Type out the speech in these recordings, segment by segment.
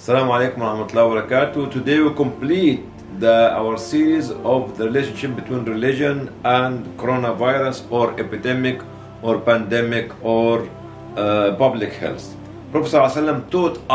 Assalamu alaikum wa rahmatullahi wa barakatuh. Today we complete our series of the relationship between religion and coronavirus or epidemic or pandemic or public health. Prophet ﷺ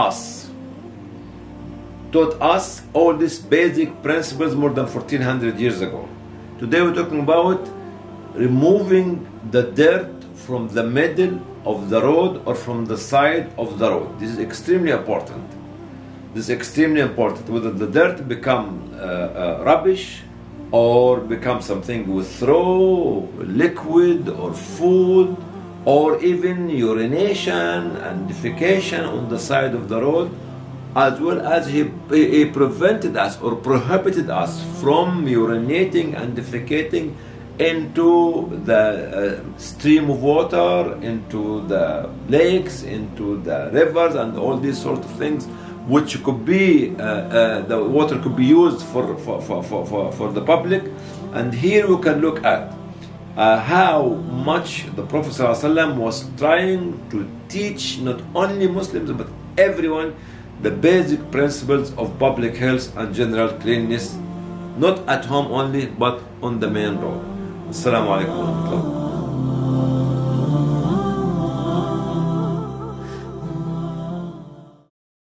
taught us all these basic principles more than 1400 years ago. Today we're talking about removing the dirt from the middle of the road or from the side of the road. This is extremely important. This is extremely important. Whether the dirt become rubbish or become something we throw, liquid or food, or even urination and defecation on the side of the road, as well as he prevented us or prohibited us from urinating and defecating into the stream of water, into the lakes, into the rivers, and all these sort of things, which could be the water could be used for the public. And here we can look at how much the Prophet ﷺ was trying to teach not only Muslims but everyone the basic principles of public health and general cleanliness, not at home only but on the main road. Assalamu alaikum wa rahmatullah.